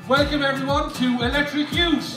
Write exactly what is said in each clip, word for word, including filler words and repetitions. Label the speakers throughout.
Speaker 1: Welcome everyone to Electric Youth.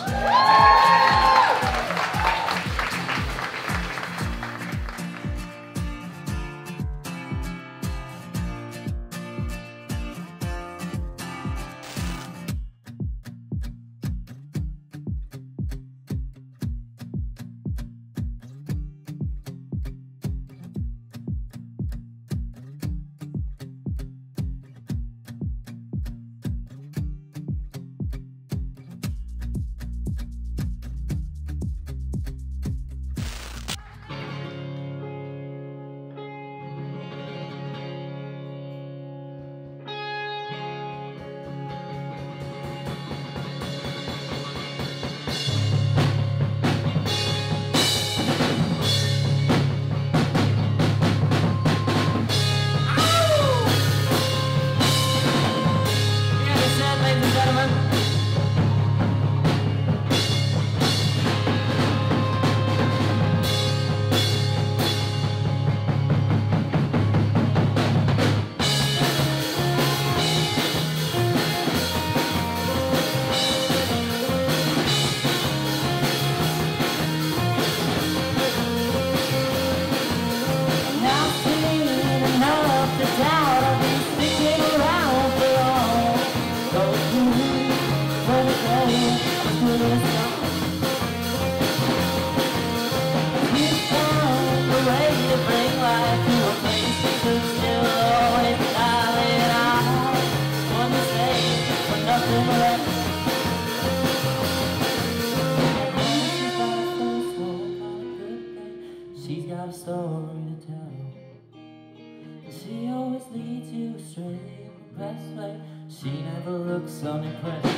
Speaker 2: She's got a story to tell. She always leads you astray in the best way. She never looks unimpressed.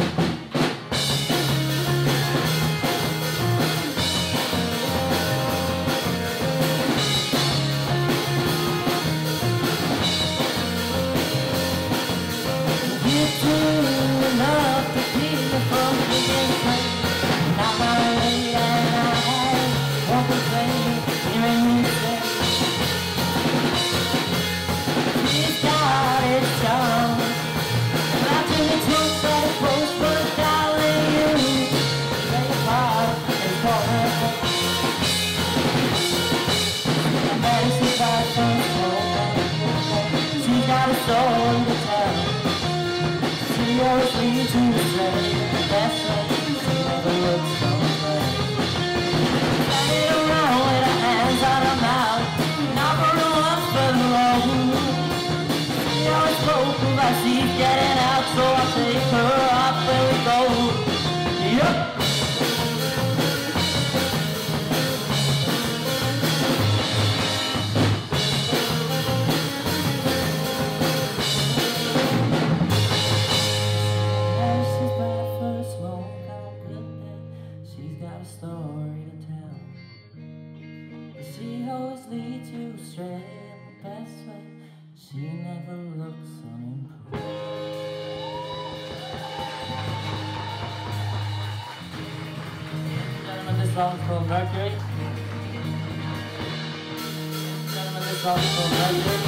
Speaker 2: Story to tell. She always leads you astray. That's right, she never looks so great. Standing around with her hands on her mouth, not for the one for the road. She always spoke about she's getting out, so I take her off where we go. Yup. Story to tell. She always leads you astray in the best way. She never looks unimproved. Gentlemen, this song's called Mercury. Gentlemen, this song's called Mercury.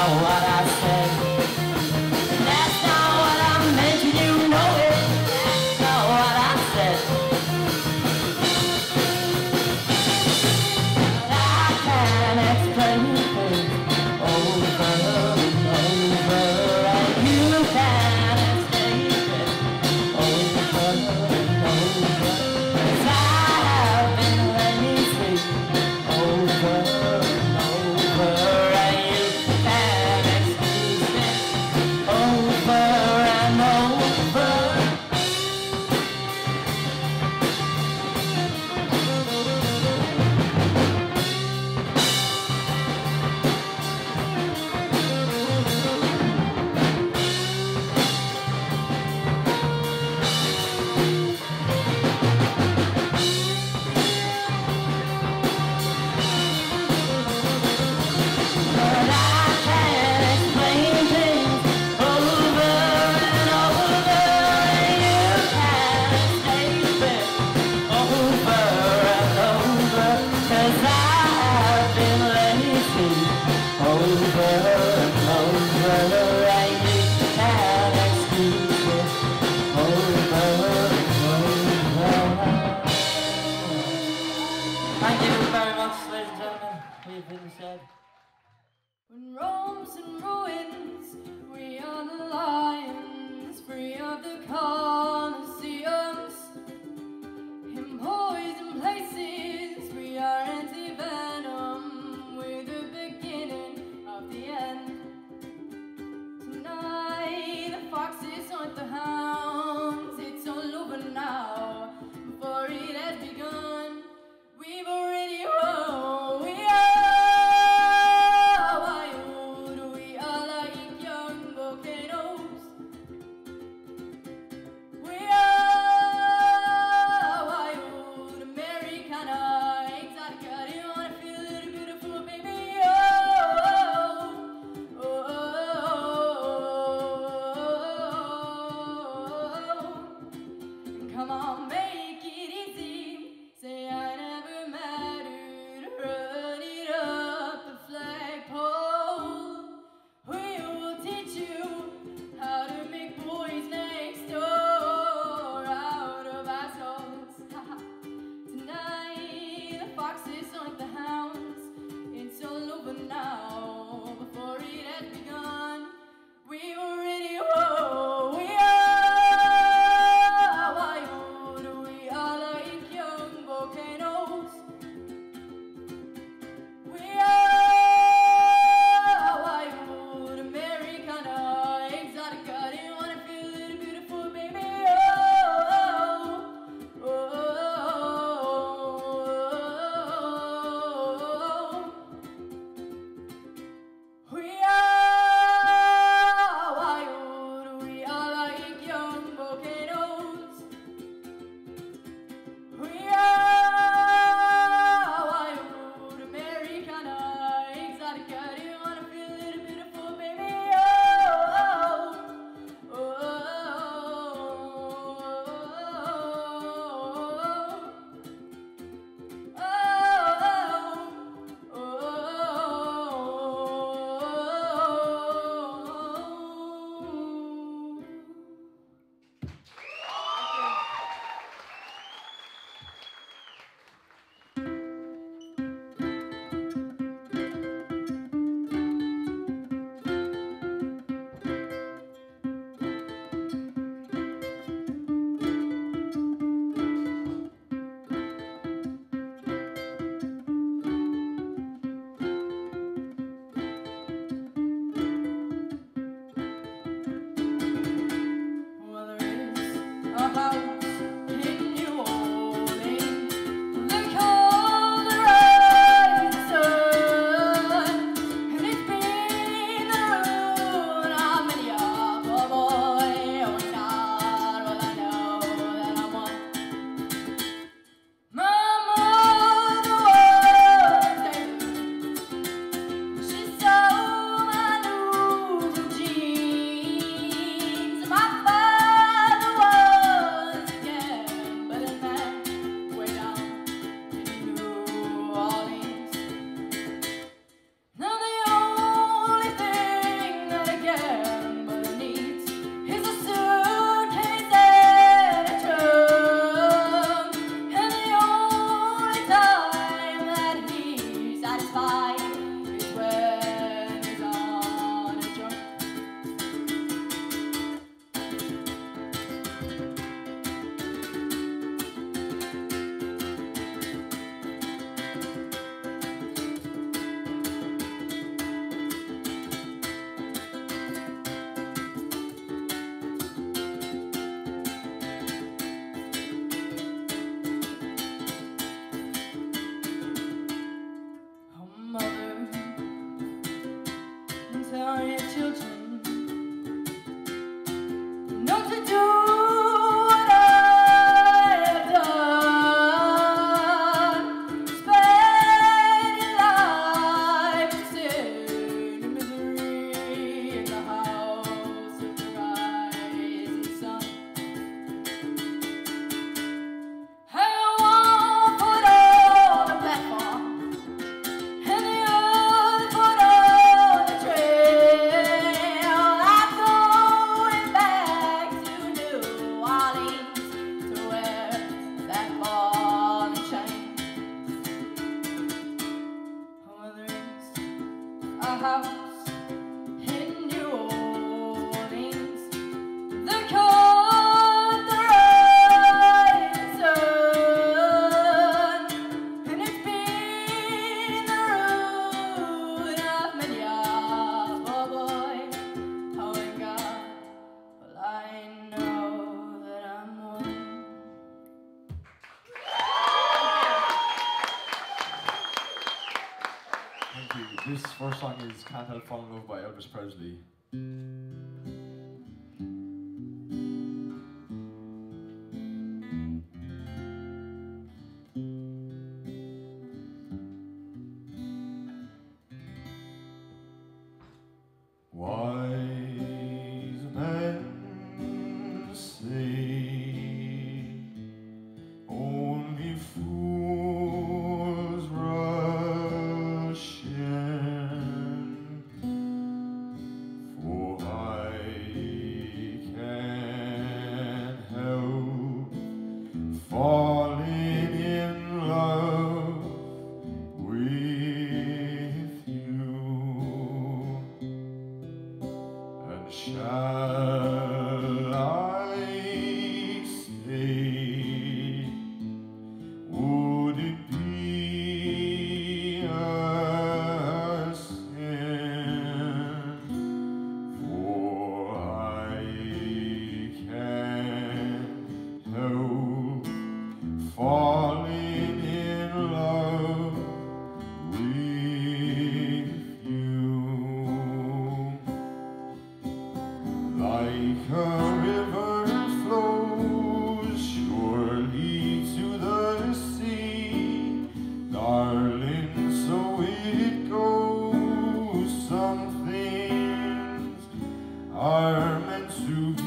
Speaker 2: what I said. That's not what I meant, and you know it. That's not what I said. But I can't explain things over and over, and you can't explain it over and over. 'Cause I have been lazy over and over, and you can't excuse me over and over. But I can't explain things over and over, and you can't escape it over and over. 'Cause I have been lazy over and over, and you can't excuse it over and over. Thank you very much, ladies and gentlemen. We've been said.
Speaker 3: When Rome's in ruins, we are the lions, free of the Colosseums. In poison places, we are anti-venom, we're the beginning of the end. Tonight, the foxes hunt the hounds, it's all over now, before it has begun. We've already won, we are wild, we are are your children. Not to do what I have done. Spend your life in sin and misery in the house of the rising sun. Hey, one foot on the platform, and the other foot on the trail. I'm going back to New Orleans to wear that ball and chain. Oh, there is a house in New Orleans that caught the rising sun, and it's been the ruin of many a poor boy. Oh, and God, well, I know that I'm one.
Speaker 4: Thank you. This first song is Can't Help Falling in Love by Elvis Presley. Wise men say only fools rush in, for I can't help falling in love with you. And shall I stay? Would it be a sin? For I can't help falling in love with you. Like a river flows surely to the sea, darling, so it goes. Some things are meant to be.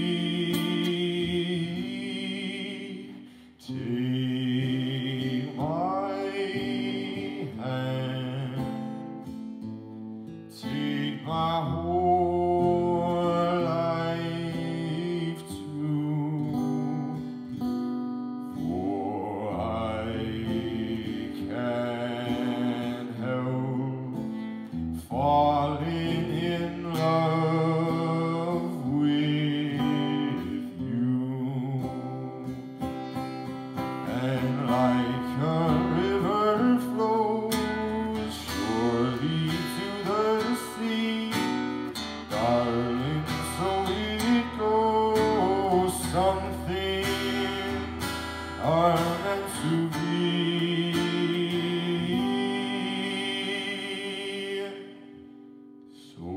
Speaker 4: Take my hand, take my whole life too, for I can't help falling in love with you. And like a river flows surely to the sea, darling, so it goes. Some things are meant to be. So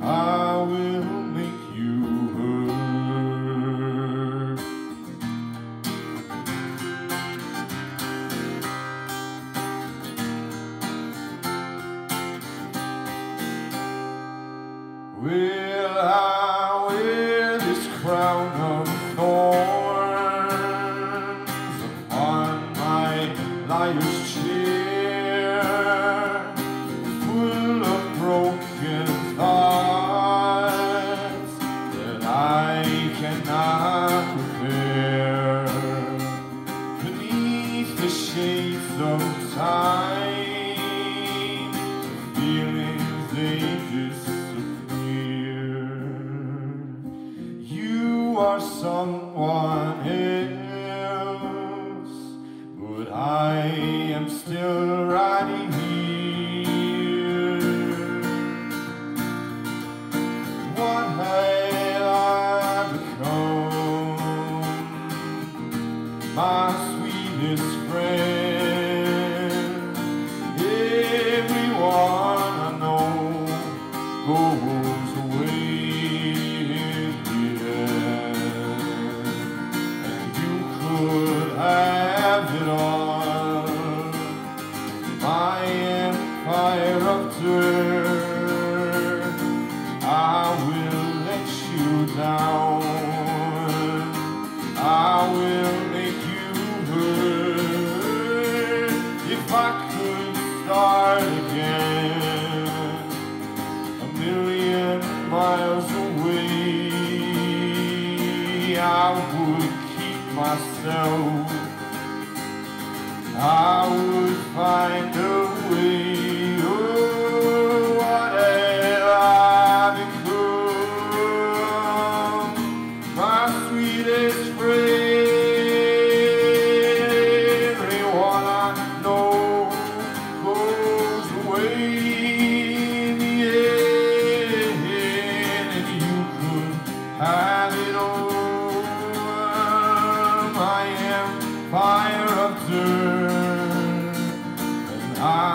Speaker 5: I will make you hurt. Will I wear this crown of thorns upon my liar's chair, full of broken thoughts that I cannot repair? Beneath the shades of time, feelings they disappear. You are someone else, but I am still right here. What have I become? My sweetest friend. Everyone I know goes away in the end, and you could have it all. My empire of dirt, I will let you down. I will make you hurt. If I could start again, a million miles away, I would keep myself. I would find a way. Oh, what have I become? My sweetest friend. Everyone I know goes away in the end, and you could have it all. I am fire of dirt, and I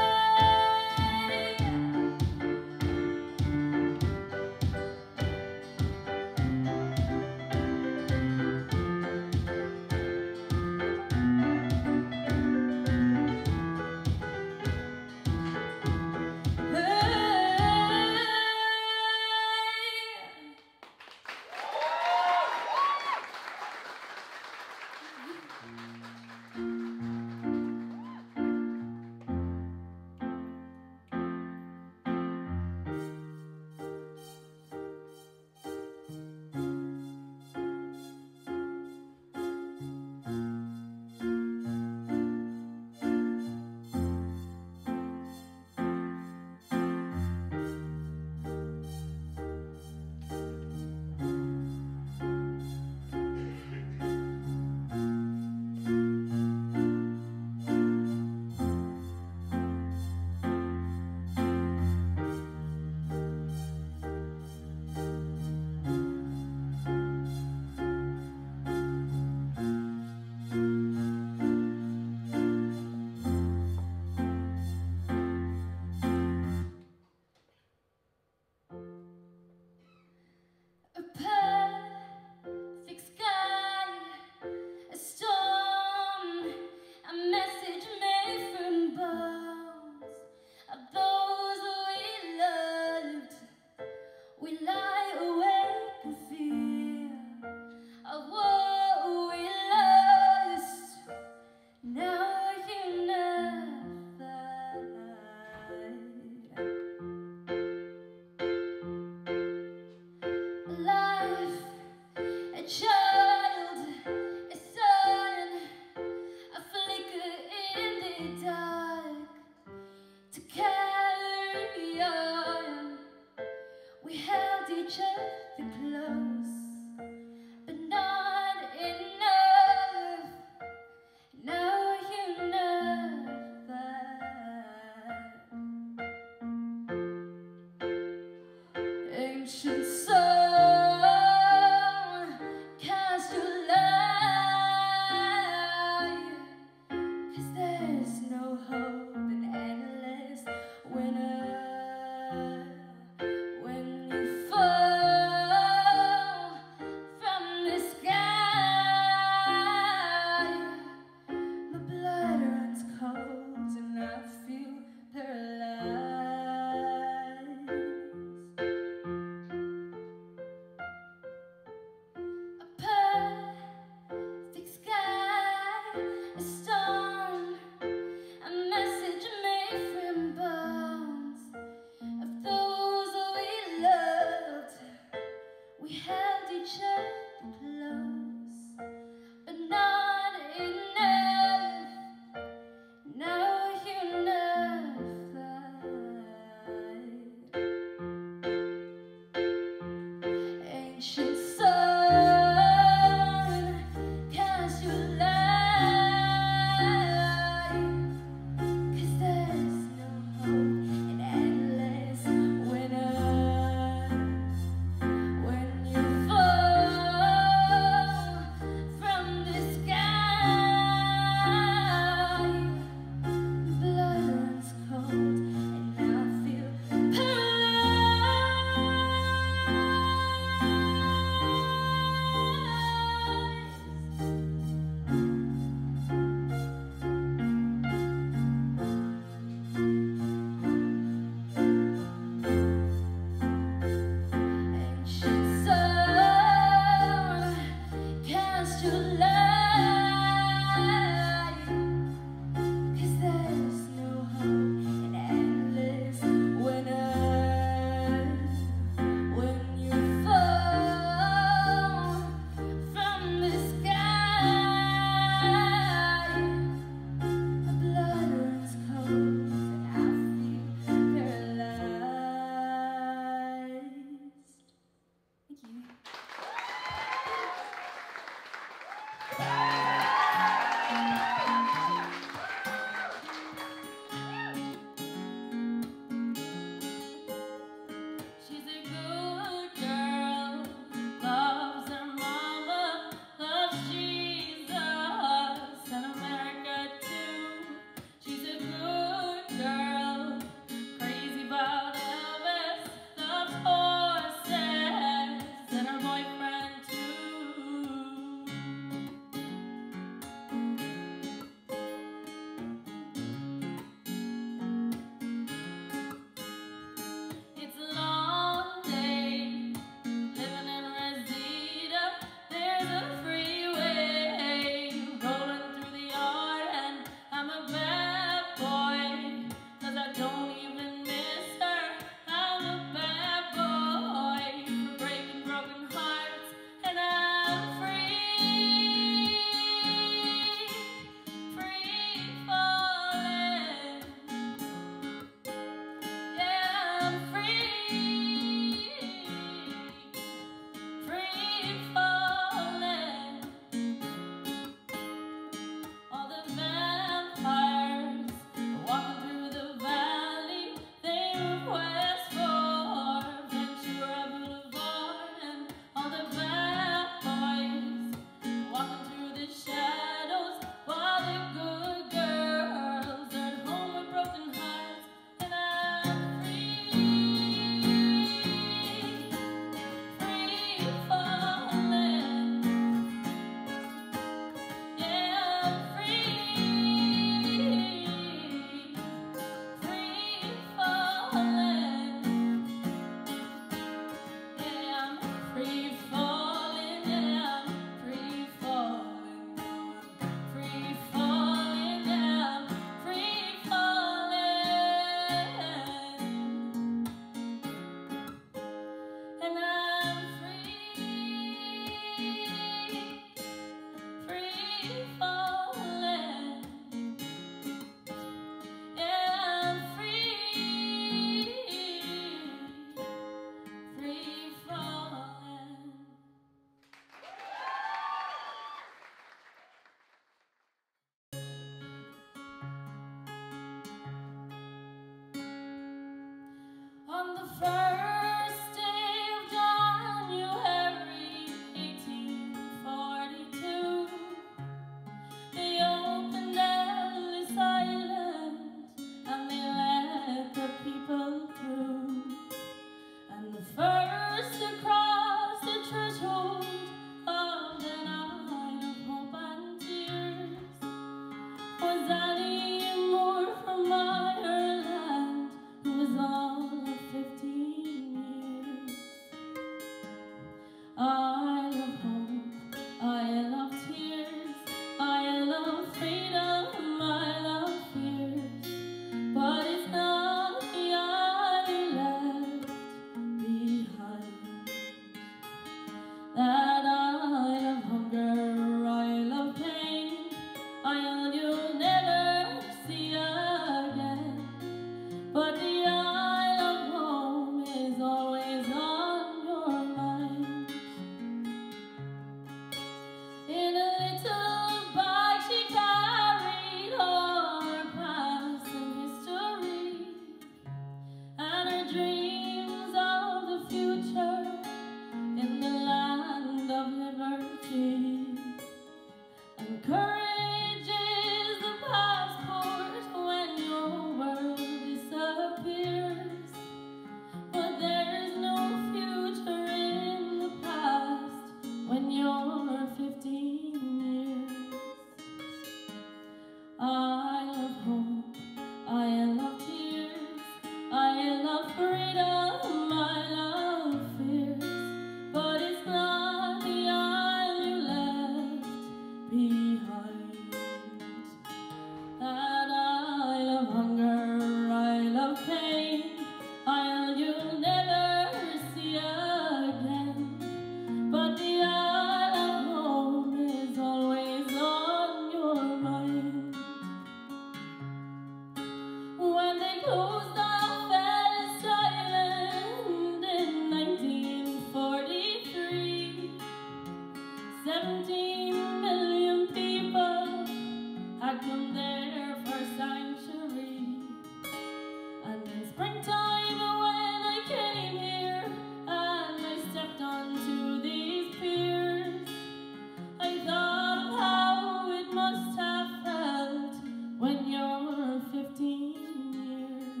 Speaker 3: seventeen million people had come there for sanctuary. And in springtime when I came here and I stepped onto these piers, I thought of how it must have felt when you're fifteen years.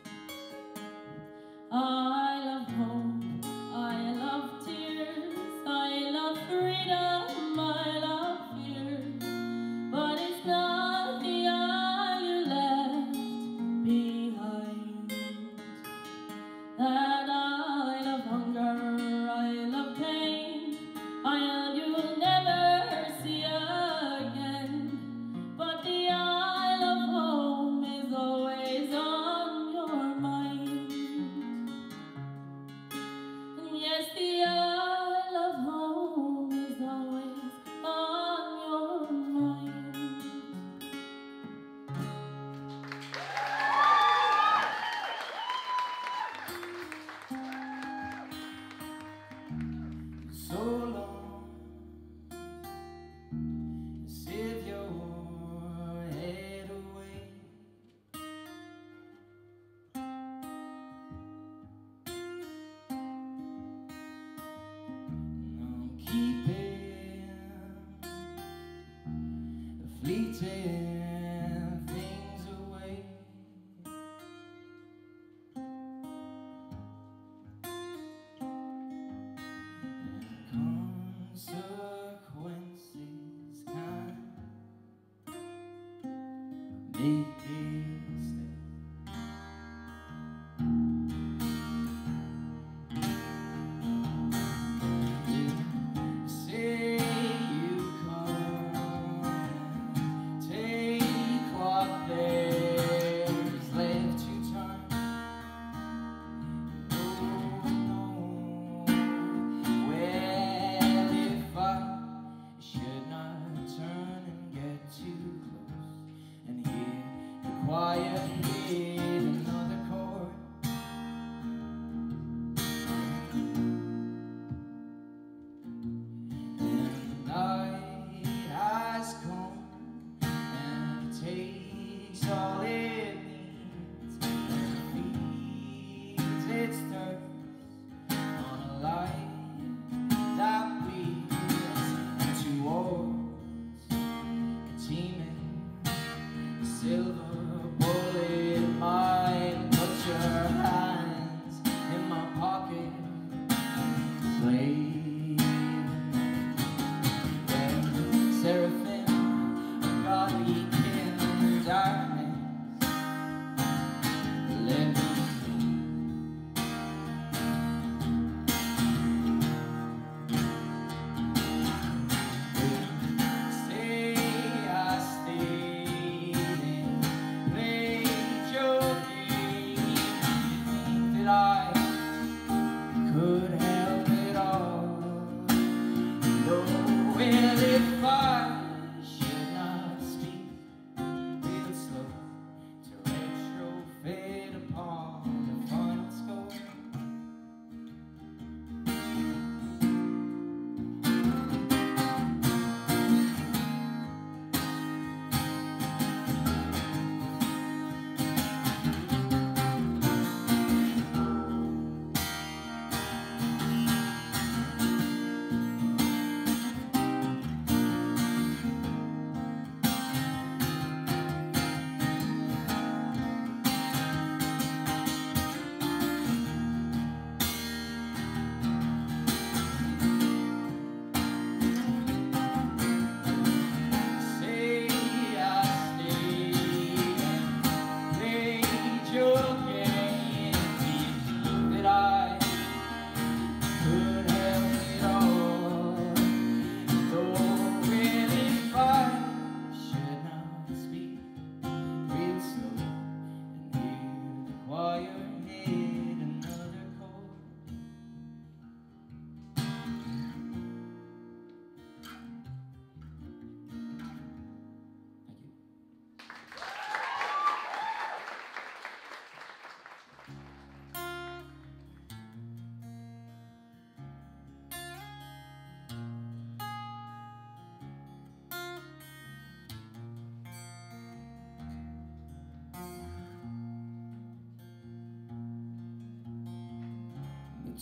Speaker 3: I love hope, I love tears, I love freedom, I love fear, but it's not the eye you left behind. That I love hunger, I love pain, I you'll never see again, but the eye of home is always on your mind. And yes, the eye of home is always on your mind.
Speaker 2: So long, save your head away. No keeping the fleeting things away. Consequences can make it stay. Say you come and take what there's left to turn. Well, if I should not turn and get too close and hear the quiet hit another chord, and the night has come and it takes all it needs and feeds its thirst on a light that bleeds towards a teeming silver bullet. Might put your hands in my pocket, play well, seraphim, God weekend darkness, let me Say I stayed and played your game. You think that I could help it all? No, well, if I should not speak real slow to retrofit upon the final score.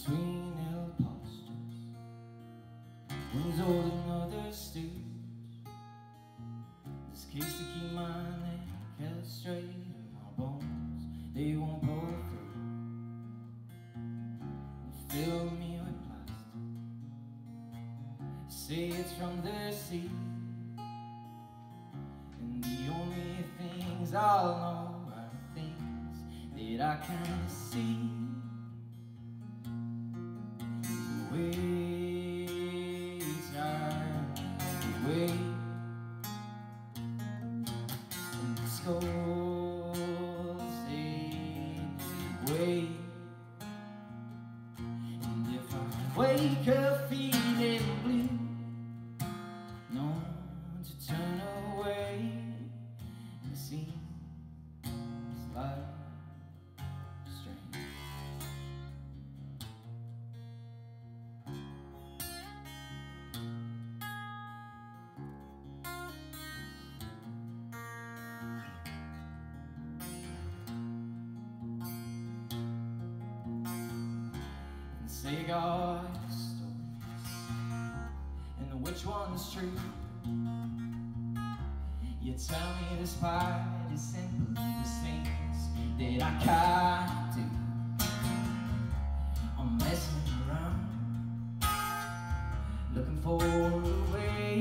Speaker 2: between ill postures, one's old and others stooge. This case to keep my neck held straight and my bones, they won't pull through. They fill me with plastic, say it's from the sea, and the only things I'll know are things that I can't see. The waves are the way, and the skulls they wait. And if I wake up feeling blue, no one to turn away, and it seems like strange. And say God's stories, and which one's true? You tell me this part is simply the things that I can't do. I'm messing around, looking for a way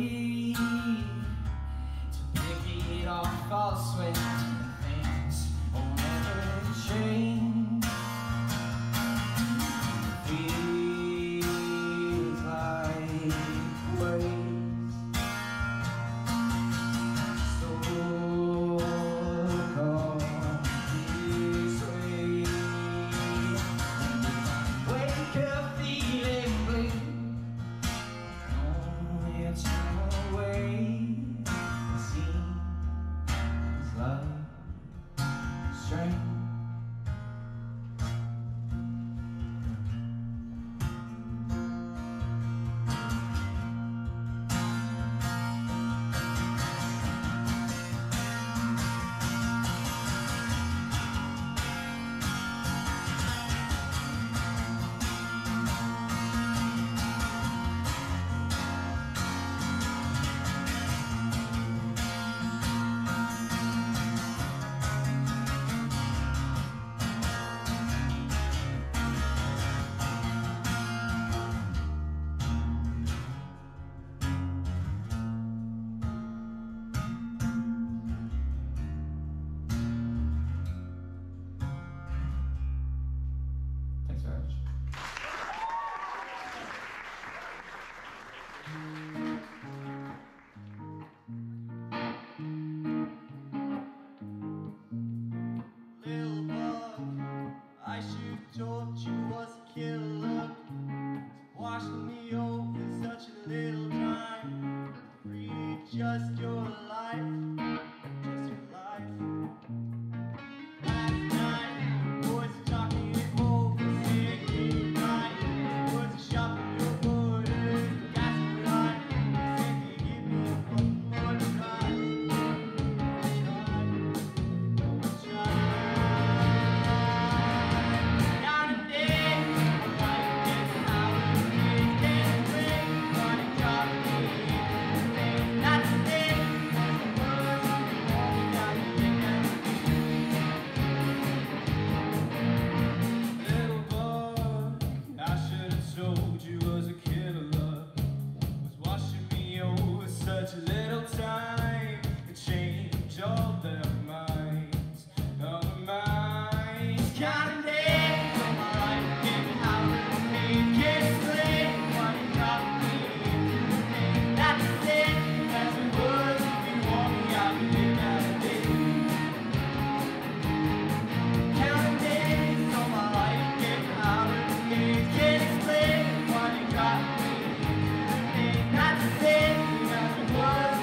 Speaker 2: to pick it off. I'll sweat and things will never change. Feels like waves, so come this way. And if I wake up feeling blue, only a turn away, it seems like strange. Thanks very much.
Speaker 6: Little bug, I should told you was a killer. Washing me over such a little time. Read just your life, just your life. Last night, boys are talking it over, saying goodnight. Boys are shopping your borders, gas and line. They say they give me a fucking more to try. Try, try. Down and dead, like this, how it is, can't break. Money got me, not to dead.
Speaker 5: Little boy, I should have told you was a killer. Was washing me over such a little time. It changed all their minds, all their minds.
Speaker 6: Counting days, am I right? Give it how it is, can't explain. Money got me, not to dead. As it was, if you want me, I'll be living out of days. Counting days, all my life, give it how it is, can't explain. Money got me, not to dead. As it was,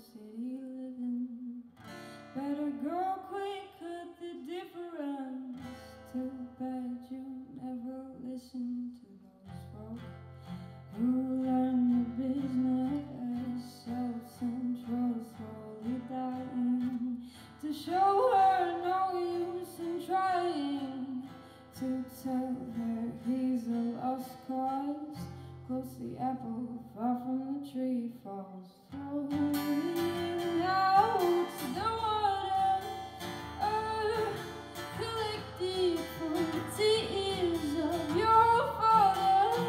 Speaker 3: city living. Better go quick, cut the difference. Too bad you never listened to those folk who learned the business. Self-central, slowly dying to show her no use in trying to tell her he's a lost cause. Close the apple, far from the tree falls. Throwing out the water, earth collected from the tears of your father,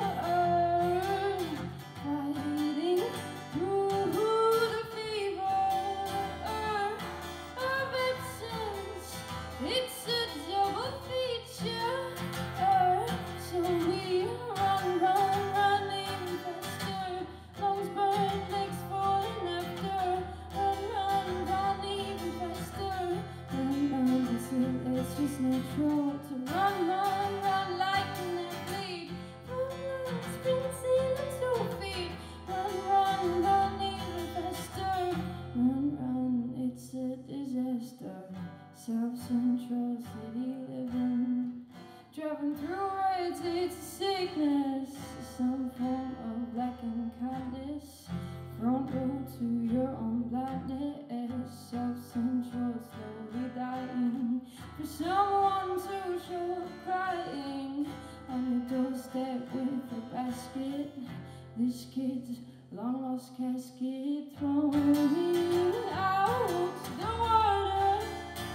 Speaker 3: earth fighting through the fever, earth of absence. It's a double feature, earth, so we run, run, run even faster. Lungs burn, legs falling after. Run, run, run even faster. Run, run until it's just natural to run, run, run like an athlete. Run, run, sprint, ceiling, two feet. Run, run, run even faster. Run, run, it's a disaster. Self-central city living. Driving through roads, it's a sickness. Some form of lacking kindness. Front row to your own blindness. Self-central, slowly dying for someone to show up crying on your doorstep with a basket. This kid's long lost casket, throwing out the water,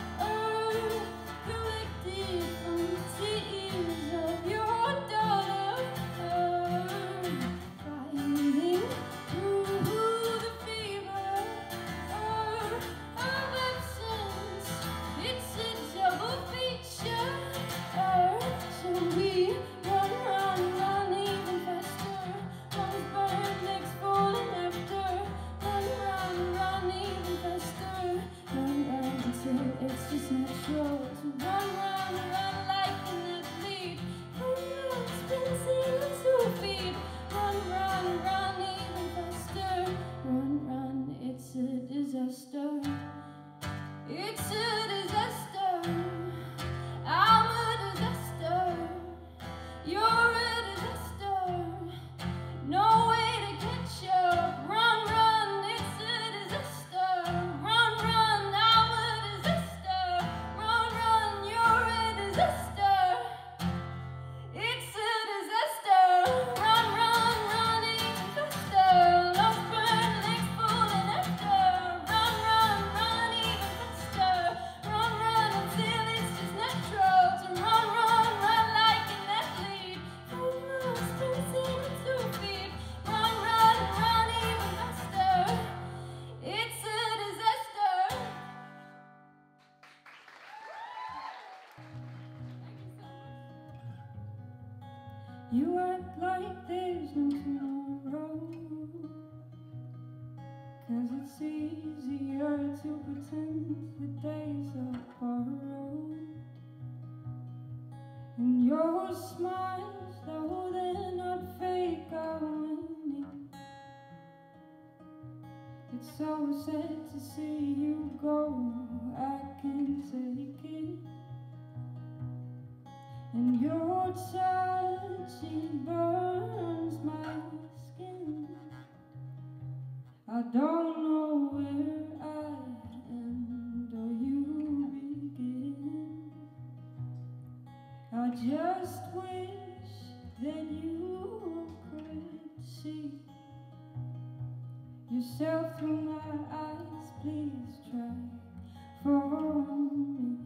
Speaker 3: earth collected from the tears of your daughter, earth fighting through the fever, earth of absence. It's a double feature, earth, so we run, run, run even faster. Lungs burn, legs falling after. Run, run, run even faster. Run, run until it's just natural to run, run, run like an athlete. Run, run, spin, ceiling, two feet. Run, run, run even faster. Run, run, it's a disaster. It's a disaster. I'm a disaster. You're a disaster. No way to catch up. Run, run, it's a disaster. Run, run, I'm a disaster. Run, run, you're a disaster. It's a disaster. Run, run, run even faster. Lungs burn, legs falling after. Run, run, run even faster. Run, run until it's just natural to run, run, run like an athlete. Run, run, sprint, ceiling, two feet. Run, run, run even faster. It's a disaster. You act like there's no tomorrow, 'cause it's easier to pretend the days are borrowed. And your smiles, though they're not fake, are winning. It's so sad to see you go, I can't take it. And your touch, it burns my skin. I don't know where I end or you begin. I just wish that you could see yourself through my eyes. Please try for me.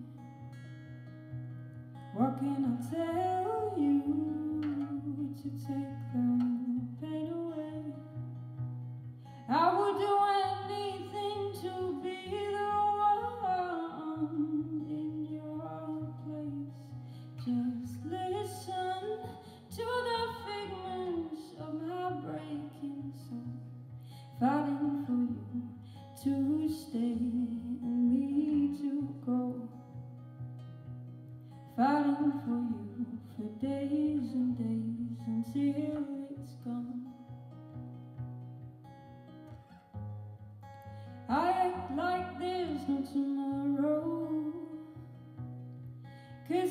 Speaker 3: What can I tell you to take the pain away? I would do anything to be the one in your place. Just listen to the figments of my breaking soul, fighting for you to stay and me to go, fighting for you for days and days until it's gone.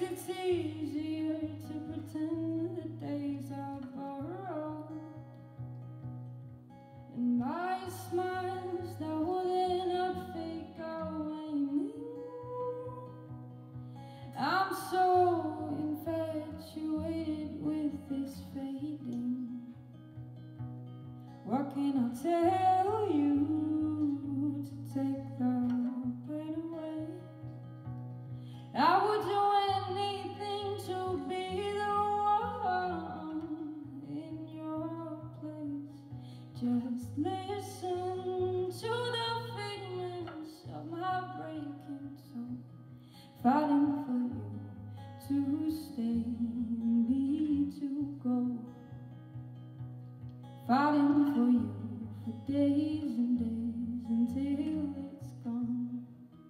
Speaker 3: it's easier to pretend the days are borrowed, and my smiles though they're not fake are waning. I'm so infatuated with this fading. What can I tell you to take the pain away? I would do anything to be the one in your place. Just listen to the figments of my breaking soul, fighting for you to stay and me to go, fighting for you for days and days until it's gone.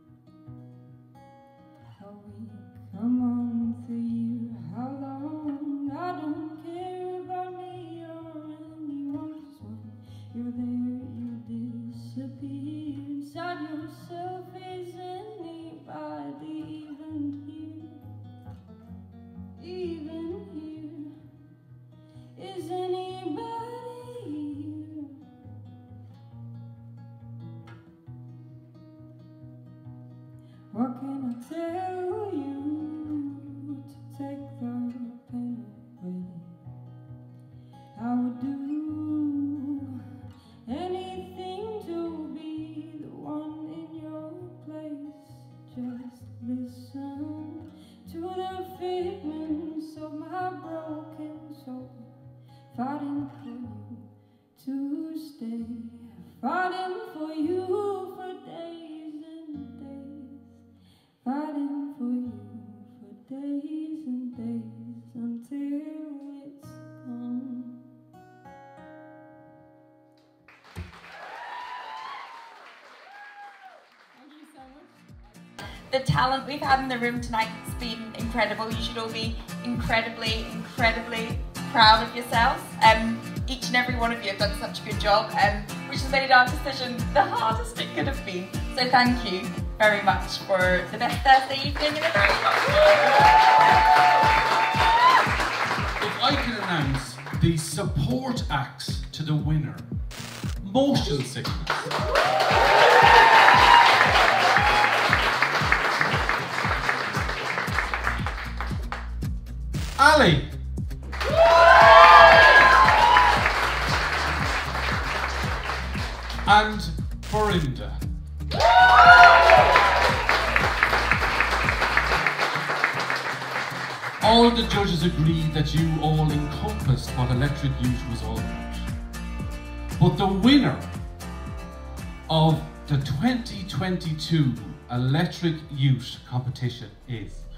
Speaker 3: A week, a month, a year, how long? I don't care about me or anyone. 'Cause when you're there, you disappear. Inside yourself, is anybody even here? Even here, is anybody here? What can I tell you to take the pain away? I would do anything to be the one in your place. Just listen to the figments of my broken soul, fighting for you to stay, fighting for you for days and days, fighting for you for days and days until it's gone. Thank you so much.
Speaker 7: The talent we've had in the room tonight has been incredible. You should all be incredibly, incredibly proud of yourselves. Um, each and every one of you have done such a good job, um, which has made our decision the hardest it could have been. So thank you very much for the best Thursday evening in the room.
Speaker 1: If I can announce the support acts to the winner. Motion sickness. Ali. And Verinda. All of the judges agreed that you all encompassed what Electric Youth was all about. But the winner of the twenty twenty-two Electric Youth competition is